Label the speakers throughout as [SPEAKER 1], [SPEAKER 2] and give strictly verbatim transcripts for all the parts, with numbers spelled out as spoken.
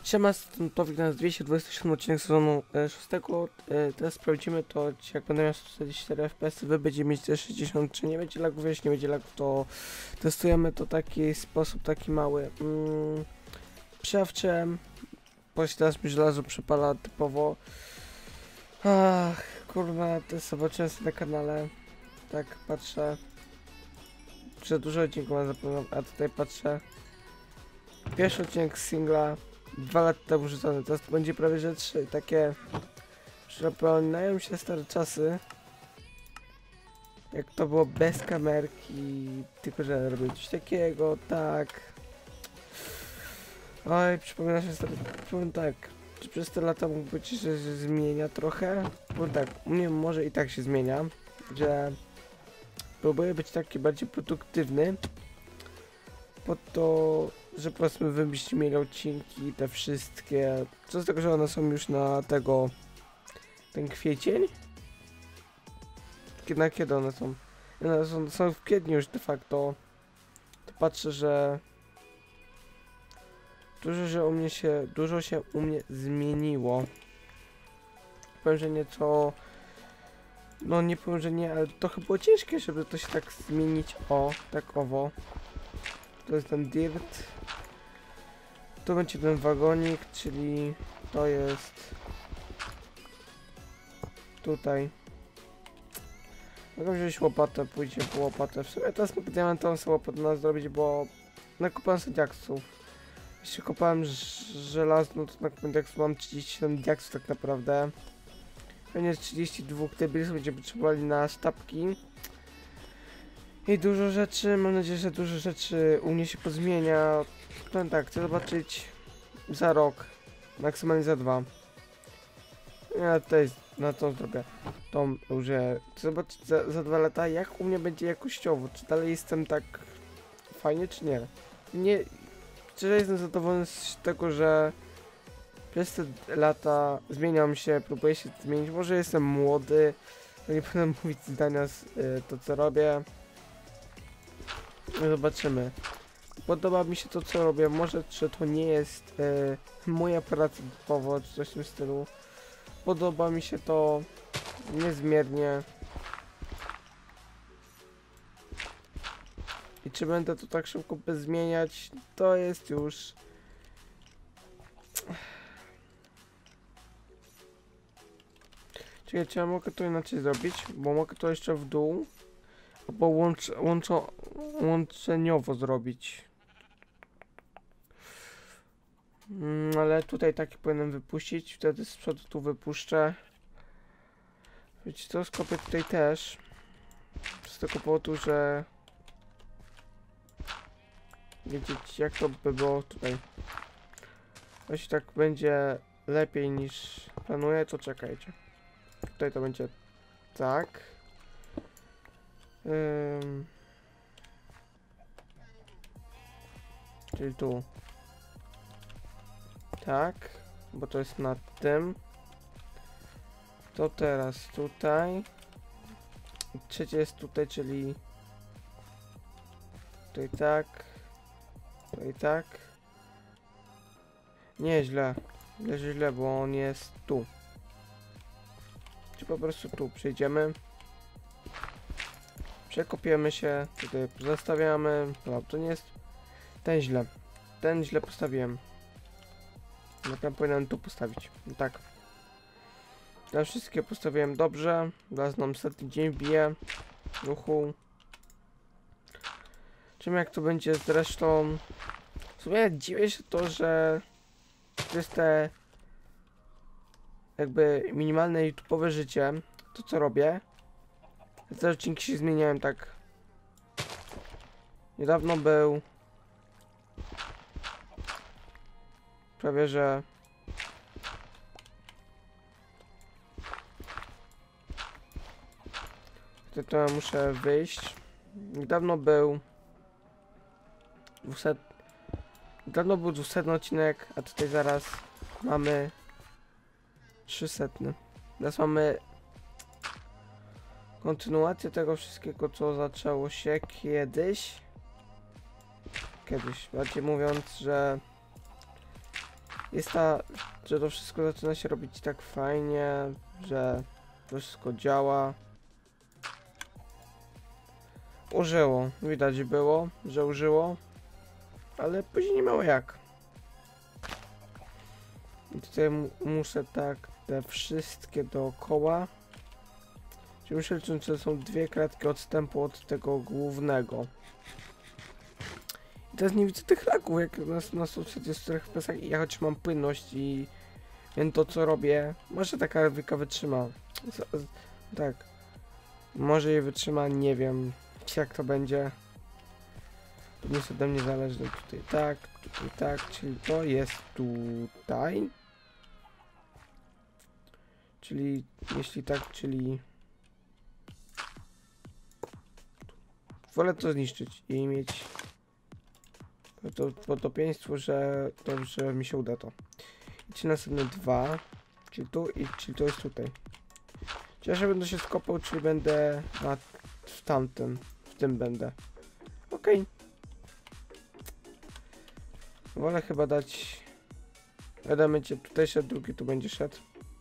[SPEAKER 1] Siema, to na dwieście dwadzieścia siedem odcinek sezonu szóstego. Teraz sprawdzimy to, czy jak będę miał sto czterdzieści cztery F P S, wy będziecie mieć te sześćdziesiąt, czy nie będzie lagów, jeśli nie będzie lagów, to testujemy to w taki sposób, taki mały. Mm, Przewczem, posiadaliśmy żelazo, przepala typowo. Ach, kurwa, to jest zobaczyłem sobie na kanale. Tak, patrzę, że dużo odcinków mam zapewne, a tutaj patrzę. Pierwszy odcinek z singla, dwa lata temu rzucony, teraz to będzie prawie że trzy, takie przypominają się stare czasy, jak to było bez kamerki, tylko że robię coś takiego, tak. Oj, przypomina się stary, powiem tak, czy przez te lata mógł być, że się zmienia trochę? Powiem tak, u mnie może i tak się zmienia, że próbuję być taki bardziej produktywny, po to, że powiedzmy wy byście mieli odcinki te wszystkie, co z tego, że one są już na tego, ten kwiecień? Kiedy, na kiedy one są? One są, są w kwietniu już de facto, to patrzę, że dużo, że u mnie się, dużo się u mnie zmieniło. Powiem, że nieco, no nie powiem, że nie, ale trochę było ciężkie, żeby to się tak zmienić, o, tak owo. To jest ten dirt. Tu będzie ten wagonik, czyli to jest tutaj. Mogę wziąć łopatę, pójdzie po łopatę. W sumie teraz mogę diamentową sobie łopatę na zrobić, bo nakopałem sobie diaksów. Jeśli kopałem żelazną, to na diaksów mam trzydzieści siedem diaksów tak naprawdę. Pewnie trzydzieści dwa debilsów będziemy potrzebowali na sztabki. I dużo rzeczy, mam nadzieję, że dużo rzeczy u mnie się pozmienia. No tak, chcę zobaczyć za rok, maksymalnie za dwa. Ja tutaj na to zrobię tą, że chcę zobaczyć za, za dwa lata, jak u mnie będzie jakościowo, czy dalej jestem tak fajnie, czy nie. Nie, szczerze jestem zadowolony z tego, że przez te lata zmieniam się, próbuję się zmienić, może jestem młody, to nie będę mówić zdania z y, to co robię. Zobaczymy. Podoba mi się to, co robię. Może, że to nie jest e, moja praca typowo, czy coś w tym stylu. Podoba mi się to niezmiernie. I czy będę to tak szybko zmieniać, to jest już... Czekaj, czy ja mogę to inaczej zrobić? Bo mogę to jeszcze w dół. Albo łącz, łączo, łączeniowo zrobić. Mm, ale tutaj taki powinienem wypuścić, wtedy z przodu tu wypuszczę. Wiecie co, skopię tutaj też. Z tego powodu, że... Wiedzieć jak to by było tutaj. Jeśli tak będzie lepiej niż planuję, to czekajcie. Tutaj to będzie tak. Um, czyli tu. Tak, bo to jest nad tym. To teraz tutaj. Trzecie jest tutaj, czyli tutaj tak. Tutaj tak. Nieźle. Leży źle, bo on jest tu. Czy po prostu tu przejdziemy. Przekopiemy się, tutaj zostawiamy. No, to nie jest ten źle. Ten źle postawiłem. No tam powinienem tu postawić. No tak. Ja wszystkie postawiłem dobrze. Zaraz nam setny dzień wbije. Ruchu. Czym jak to będzie zresztą. W sumie dziwię się to, że to jest te jakby minimalne YouTube'owe życie. To co robię. Te odcinki się zmieniałem tak. Niedawno był prawie że to ja muszę wyjść. Niedawno był dwuset. Niedawno był dwusetny odcinek, a tutaj zaraz mamy trzysetny. Teraz mamy kontynuację tego wszystkiego, co zaczęło się kiedyś. Kiedyś, bardziej mówiąc, że jest ta, że to wszystko zaczyna się robić tak fajnie, że to wszystko działa. Użyło, widać było, że użyło, ale później nie miało jak. I tutaj muszę tak te wszystkie dookoła. Czyli muszę liczyć, że są dwie kratki odstępu od tego głównego. I teraz nie widzę tych lagów, jak na, na sto czterdziestu czterech F P S-ach i ja choć mam płynność i wiem to co robię. Może taka grafika wytrzyma. Z, z, tak. Może je wytrzyma, nie wiem jak to będzie. To nie jest ode mnie zależne. Tutaj tak, tutaj tak, czyli to jest tutaj. Czyli jeśli tak, czyli wolę to zniszczyć i mieć to podobieństwo, że dobrze mi się uda to. I czyli następne dwa, czyli tu i czyli to jest tutaj. Czyli ja będę się skopał, czyli będę na, w tamtym, w tym będę. Okej. Okay. Wolę chyba dać, jeden będzie tutaj szedł, drugi tu będzie szedł.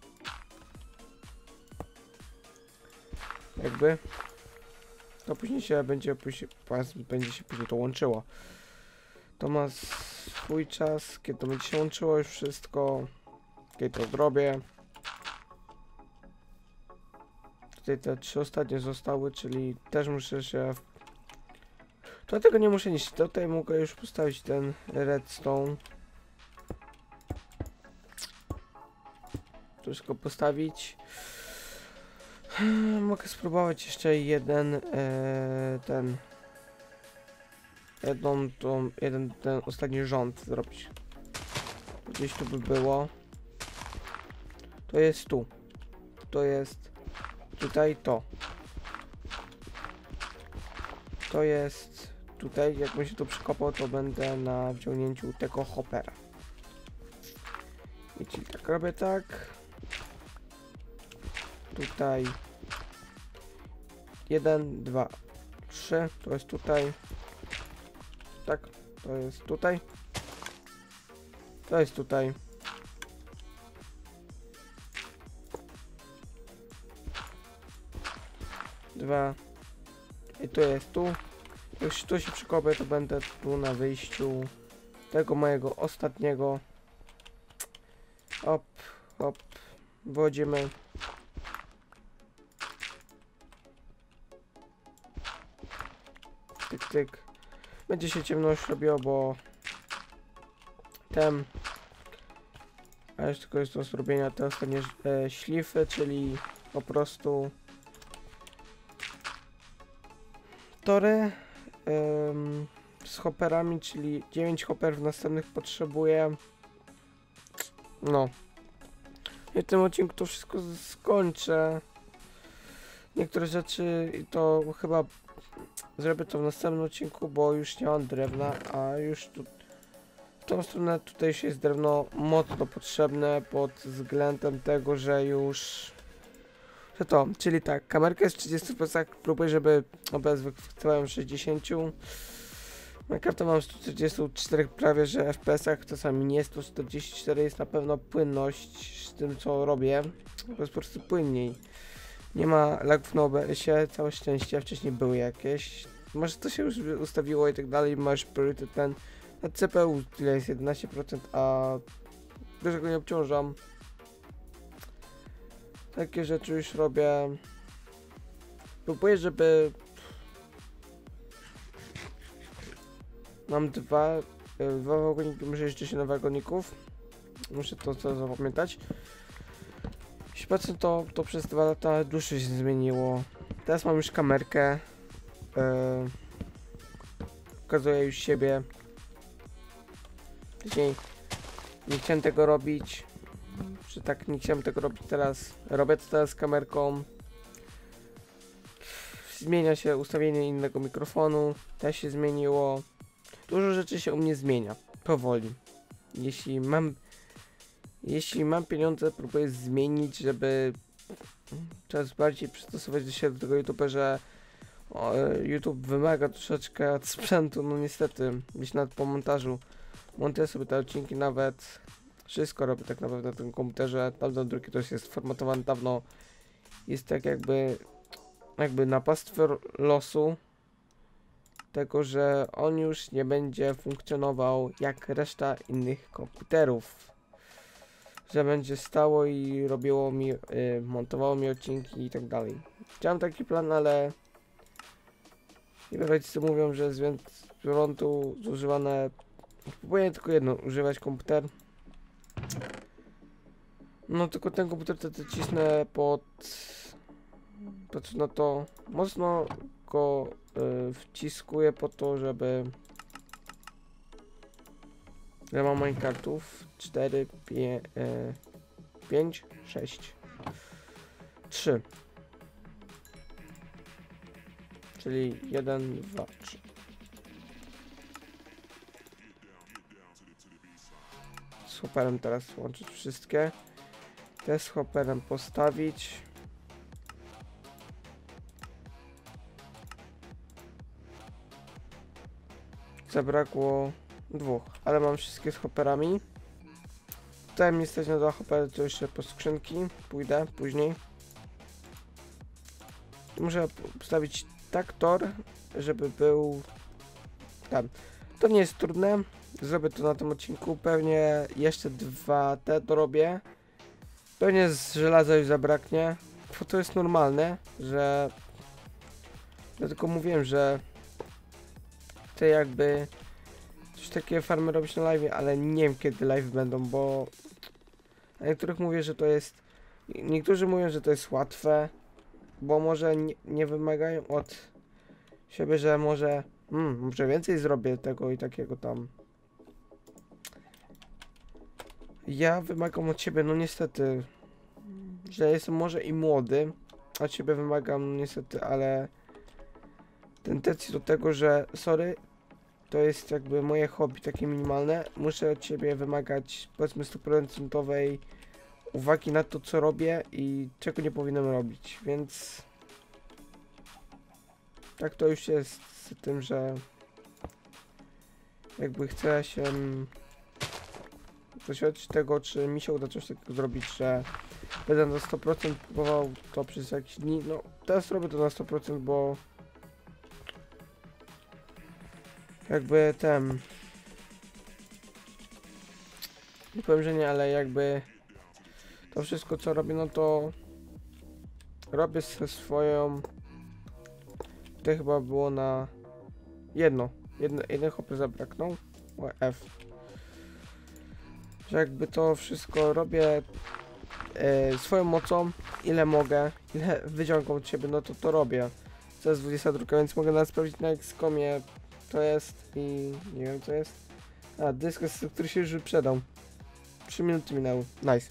[SPEAKER 1] Jakby. To później się będzie, później, będzie się później to łączyło. To ma swój czas, kiedy to będzie się łączyło już wszystko. Kiedy to zrobię. Tutaj te trzy ostatnie zostały, czyli też muszę się... To tego nie muszę niszczyć, tutaj mogę już postawić ten redstone. To wszystko postawić. Mogę spróbować jeszcze jeden, e, ten, jedną, tą, jeden, ten ostatni rząd zrobić. Gdzieś tu by było. To jest tu. To jest tutaj to. To jest tutaj, jakbym się tu przykopał, to będę na wciągnięciu tego hoppera. I czyli tak robię tak. Tutaj jeden, dwa, trzy, to jest tutaj, tak, to jest tutaj, to jest tutaj, dwa i to jest tu. Jak tu się przykopię, to będę tu na wyjściu tego mojego ostatniego. Hop, hop, wchodzimy. Tyk, tyk. Będzie się ciemność robiło, bo ten, a jeszcze tylko jest do zrobienia te ostatnie e, szlify, czyli po prostu tory ym, z hopperami, czyli dziewięć hopperów następnych potrzebuję. No i w tym odcinku to wszystko skończę. Niektóre rzeczy to chyba zrobię to w następnym odcinku, bo już nie mam drewna, a już tu w tą stronę tutaj już jest drewno mocno potrzebne pod względem tego, że już że to, czyli tak, kamerka jest w trzydziestu F P S-ach, próbuję, żeby O B S wychwytywał sześćdziesiąt. Na kartę mam sto czterdzieści cztery prawie, że F P S-ach, czasami nie, sto czterdzieści cztery jest na pewno płynność z tym co robię, to jest po prostu płynniej. Nie ma lagów na O B S-ie, całe szczęście, wcześniej były jakieś. Może to się już ustawiło i tak dalej, masz priorytet ten na C P U, tyle jest jedenaście procent, a dużo go nie obciążam. Takie rzeczy już robię. Próbuję, żeby... Mam dwa, dwa wagoniki, muszę jeszcze się na wagoników. Muszę to co zapamiętać. Jeśli patrzę, to, to przez dwa lata dużo się zmieniło. Teraz mam już kamerkę. Yy, pokazuję już siebie. Wcześniej nie chciałem tego robić. Że tak nie chciałem tego robić teraz. Robię to teraz z kamerką. Zmienia się ustawienie innego mikrofonu. Też się zmieniło. Dużo rzeczy się u mnie zmienia. Powoli. Jeśli mam Jeśli mam pieniądze, próbuję zmienić, żeby coraz bardziej przystosować się do tego YouTube'a, że o, YouTube wymaga troszeczkę od sprzętu, no niestety, gdzieś nawet po montażu montuję sobie te odcinki nawet Wszystko robię tak naprawdę na tym komputerze. Tamten drugi też jest formatowany dawno. Jest tak jakby, jakby na pastwę losu. Tego, że on już nie będzie funkcjonował jak reszta innych komputerów. Że będzie stało i robiło mi, y, montowało mi odcinki i tak dalej. Chciałem taki plan, ale rodzice mówią, że z prądu zużywane, powinien tylko jedno używać komputer. No tylko ten komputer to cisnę pod, patrz na to, mocno go y, wciskuję po to, żeby ja mam Minecartów cztery, pięć, sześć, trzy. Czyli jeden, dwa, trzy. Z hopperem teraz łączyć wszystkie. Te z hopperem postawić. Zabrakło dwóch, ale mam wszystkie z hopperami. Tutaj mi stać na dwa hoppery, to jeszcze po skrzynki. Pójdę później. Muszę postawić tak tor, żeby był tam. To nie jest trudne. Zrobię to na tym odcinku. Pewnie jeszcze dwa te dorobię. Pewnie z żelaza już zabraknie. Bo to jest normalne, że... Ja tylko mówiłem, że chcę jakby coś takiego farmy robić na live, ale nie wiem kiedy live będą, bo a niektórych mówię, że to jest... Niektórzy mówią, że to jest łatwe, bo może nie, nie wymagają od siebie, że może hmm, może więcej zrobię tego i takiego tam. Ja wymagam od siebie, no niestety, że jestem może i młody, od siebie wymagam niestety, ale tendencji do tego, że sorry, to jest jakby moje hobby takie minimalne, muszę od siebie wymagać powiedzmy stuprocentowej uwagi na to, co robię i czego nie powinienem robić, więc tak to już jest z tym, że jakby chcę się doświadczyć tego, czy mi się uda coś takiego zrobić, że będę na sto procent próbował to przez jakieś dni. No teraz robię to na sto procent, bo jakby ten, nie powiem, że nie, ale jakby to wszystko co robię, no to robię ze swoją, to chyba było na jedno, jedno jeden hopper zabraknął, o F, że jakby to wszystko robię e, swoją mocą, ile mogę, ile wyciągam od siebie, no to to robię. To jest dwudziesta druga, więc mogę nawet sprawdzić na X-komie, to jest i nie wiem co jest. A, dysk, który się już wyprzedał. trzy minuty minęły, nice.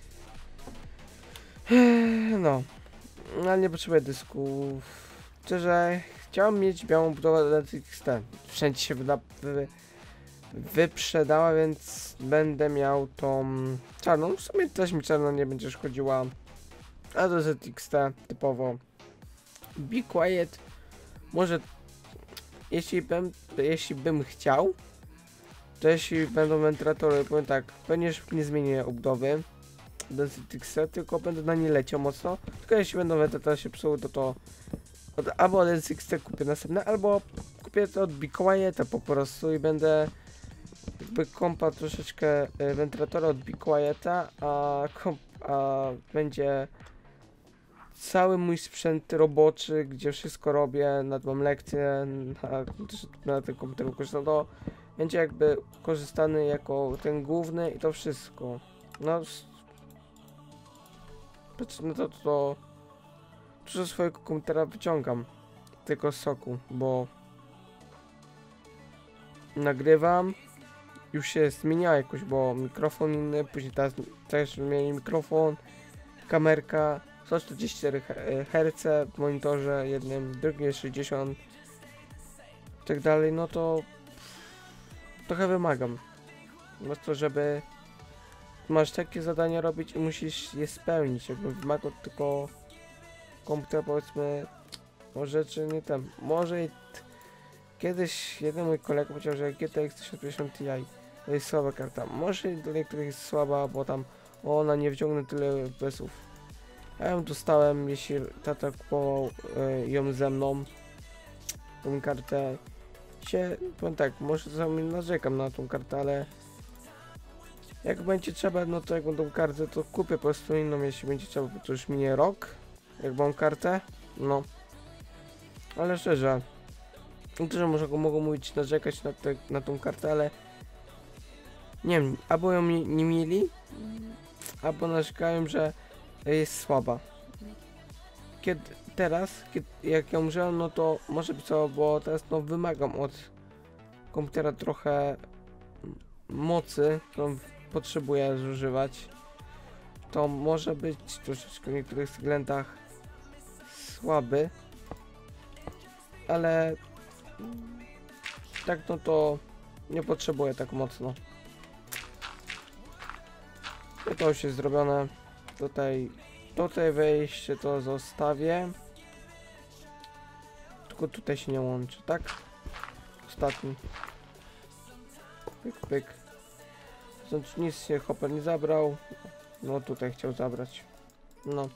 [SPEAKER 1] No, ale nie potrzebuję dysków. Szczerze, chciałem mieć białą budowę L X T. Wszędzie się wyda, wy, wyprzedała, więc będę miał tą czarną. W sumie też mi czarna nie będzie szkodziła. A to Z X T typowo. Be Quiet. Może jeśli bym, jeśli bym chciał, to jeśli będą wentylatory, powiem tak, pewnie nie zmienię obudowy do Z X T, tylko będę na nie leciał mocno. Tylko jeśli będą wentylatory się psuły, to to od, albo od Z X T kupię następne, albo kupię to od Be Quieta po prostu i będę jakby kompa troszeczkę y, wentylatora od Be Quieta, a, komp, a będzie cały mój sprzęt roboczy, gdzie wszystko robię, nad mam lekcje, na, na tym komputerze korzystam, to będzie jakby korzystany jako ten główny i to wszystko. No, no to, to, to dużo swojego komputera wyciągam tylko z soku, bo nagrywam, już się zmienia jakoś, bo mikrofon inny, później teraz też zmieni mikrofon, kamerka, sto czterdzieści cztery herce w monitorze jednym, drugim jest sześćdziesiąt i tak dalej, no to trochę wymagam. No to, żeby masz takie zadania robić i musisz je spełnić, jakbym wymagał tylko komputer, powiedzmy, może czy nie tam, może i kiedyś jeden mój kolega powiedział, że G T X tysiąc pięćdziesiąt Ti To jest słaba karta. Może dla niektórych jest słaba, bo tam o, ona nie wciągnie tyle F P S-ów. Ja ją dostałem, jeśli tata kupował y, ją ze mną. Tą kartę. Się, powiem tak, może czasami narzekam na tą kartę, ale jak będzie trzeba, no to jak będą kartę, to kupię po prostu inną, jeśli będzie trzeba, bo to już minie rok, jak mam kartę, no. Ale szczerze, niektórzy może mogą mówić, narzekać na, te, na tą kartę, ale nie wiem, albo ją nie, nie mieli, albo narzekają, że jest słaba. Kiedy teraz, kiedy, jak ją użyłem, no to może być co, bo teraz no wymagam od komputera trochę mocy, którą potrzebuję zużywać. To może być troszeczkę w niektórych względach słaby, ale tak no to nie potrzebuję tak mocno. I to już jest zrobione. Tutaj, tutaj wejście to zostawię. Tylko tutaj się nie łączy, tak? Ostatni. Pyk, pyk. Stąd nic się Hopper nie zabrał. No tutaj chciał zabrać. No.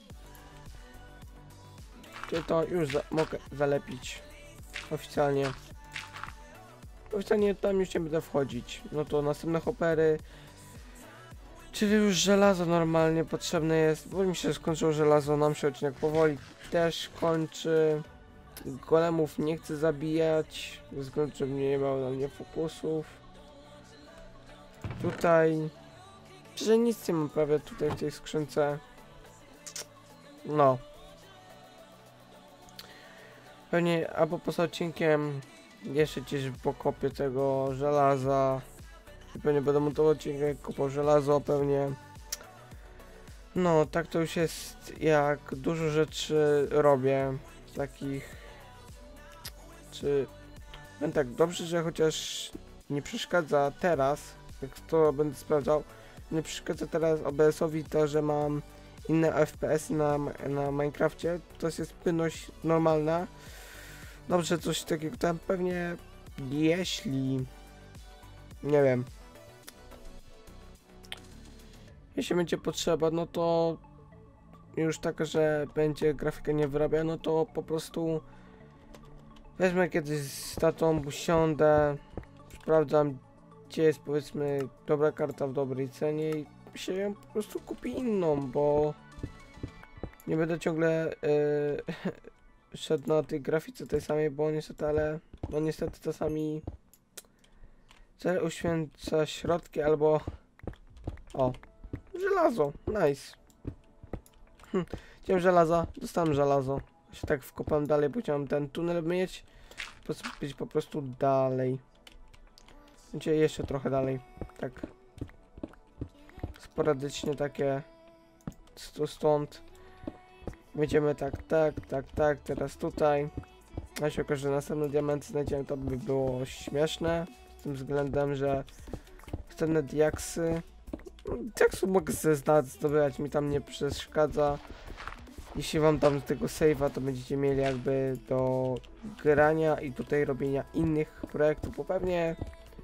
[SPEAKER 1] Czyli to już za mogę zalepić. Oficjalnie. Oficjalnie tam już nie będę wchodzić. No to następne Hoppery. Czyli już żelazo normalnie potrzebne jest. Bo mi się skończyło żelazo. Nam się odcinek powoli też kończy. Golemów nie chcę zabijać. Ze względu, że nie miał na mnie fokusów. Tutaj. Że nic nie mam prawie tutaj w tej skrzynce. No. Pewnie albo poza odcinkiem jeszcze gdzieś pokopię tego żelaza. I pewnie będę montował odcinek, kopał żelazo pewnie. No, tak to już jest, jak dużo rzeczy robię. Takich. Czy. No tak, dobrze, że chociaż nie przeszkadza teraz, jak to będę sprawdzał, nie przeszkadza teraz O B S-owi to, że mam inne F P S na, na Minecrafcie. To jest płynność normalna. Dobrze, coś takiego tam pewnie, jeśli nie wiem, jeśli będzie potrzeba, no to już taka, że będzie grafika nie wyrabia, no to po prostu wezmę kiedyś z tatą, usiądę, sprawdzam, gdzie jest powiedzmy dobra karta w dobrej cenie i się ją po prostu kupi inną, bo nie będę ciągle yy, szedł na tej grafice tej samej, bo niestety, ale no niestety czasami cel uświęca środki albo o, żelazo, nice. Hm, chciałem żelaza, dostałem żelazo. Ja się tak wkopałem dalej, bo chciałem ten tunel mieć, po prostu być po prostu dalej. Będzie jeszcze trochę dalej, tak sporadycznie takie stąd. Będziemy tak, tak, tak, tak, teraz tutaj. A się okaże, że następny diament znajdziemy, to by było śmieszne. Z tym względem, że chcę diaksy. Diaksów mogę sobie zdobywać, mi tam nie przeszkadza. Jeśli wam dam tego save'a, to będziecie mieli jakby do grania i tutaj robienia innych projektów, bo pewnie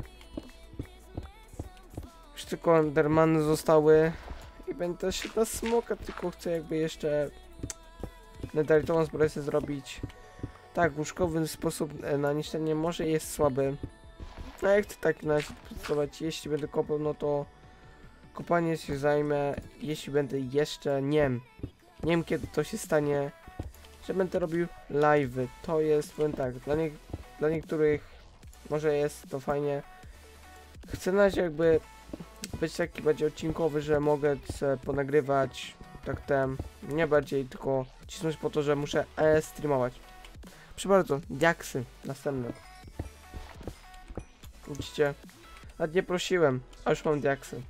[SPEAKER 1] już tylko Endermany zostały i będę się na smoka, tylko chcę jakby jeszcze netherite'ową zbroję sobie zrobić. Tak, łóżkowy sposób na niszczenie może jest słaby. No jak chcę tak na razie pracować, jeśli będę kopał, no to kopanie się zajmę, jeśli będę jeszcze, nie wiem, nie wiem kiedy to się stanie, że będę robił live'y. To jest, powiem tak, dla, nie, dla niektórych może jest to fajnie. Chcę na razie jakby być taki bardziej odcinkowy, że mogę sobie ponagrywać tak tem, nie bardziej tylko cisnąć po to, że muszę e, streamować. Proszę bardzo, diaksy, następne. Widzicie? Nawet nie prosiłem, a już mam diaksy.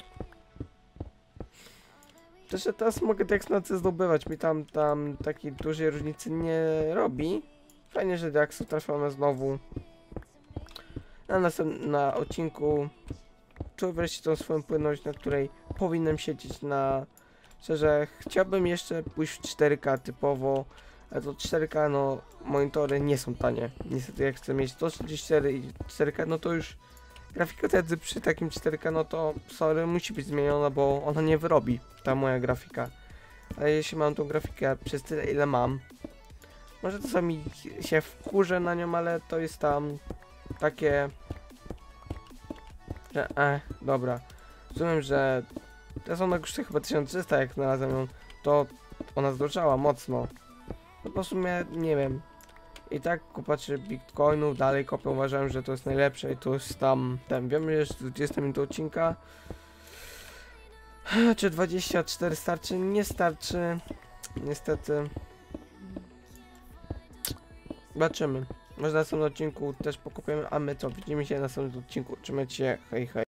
[SPEAKER 1] Też teraz mogę diaks na co zdobywać, mi tam, tam takiej dużej różnicy nie robi. Fajnie, że diaksy trafione znowu. Na następnym na odcinku czuję wreszcie tą swoją płynność, na której powinienem siedzieć na... Szczerze, chciałbym jeszcze pójść w cztery K typowo, ale to cztery K, no monitory nie są tanie. Niestety jak chcę mieć to czterdzieści cztery i cztery K, no to już grafika wtedy przy takim cztery K, no to sorry, musi być zmieniona, bo ona nie wyrobi, ta moja grafika. Ale jeśli mam tą grafikę przez tyle, ile mam, może czasami się wkurzę na nią, ale to jest tam takie, że eh, dobra. Rozumiem, że teraz ona kosztuje chyba tysiąc trzysta, jak znalazłem ją, to ona zdrożała mocno. No po sumie, nie wiem. I tak kupacze bitcoinów dalej kopią, uważałem, że to jest najlepsze i to jest tam, ten, wiem, że jest dwadzieścia minut odcinka. Czy dwadzieścia cztery starczy? Nie starczy. Niestety. Zobaczymy. Może na następnym odcinku też pokopiemy, a my co? Widzimy się na następnym odcinku. Trzymajcie się, hej hej.